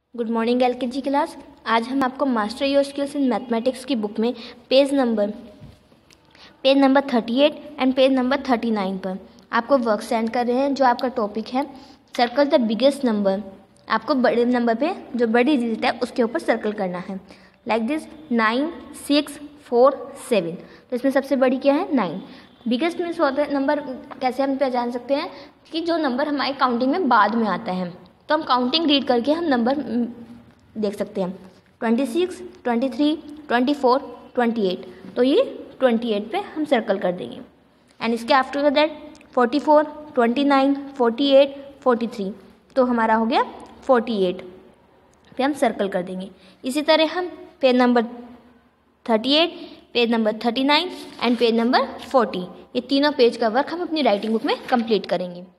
Good morning LKG class. आज हम आपको master your skills in mathematics की बुक में page number 38 and page number 39 पर आपको वर्क सेंड कर रहे हैं। जो आपका टॉपिक है सर्कल द बिगेस्ट नंबर। आपको बड़े नंबर पे जो बड़ी डिजिट है उसके ऊपर सर्कल करना है। Like this 9, 6, 4, 7। तो इसमें सबसे बड़ी क्या है 9। बिगेस्ट मीन्स होता है नंबर, कैसे हम पहचान सकते हैं कि जो नंबर हमारी काउंटिंग में बाद में आता है। तो हम काउंटिंग रीड करके हम नंबर देख सकते हैं 26, 23, 24, 28। तो ये 28 पे हम सर्कल कर देंगे। एंड इसके आफ्टर दैट 44, 29, 48, 43। तो हमारा हो गया 48 पे हम सर्कल कर देंगे। इसी तरह हम page number 38, page number 39 and page number 40, ये तीनों पेज का वर्क हम अपनी राइटिंग बुक में कंप्लीट करेंगे।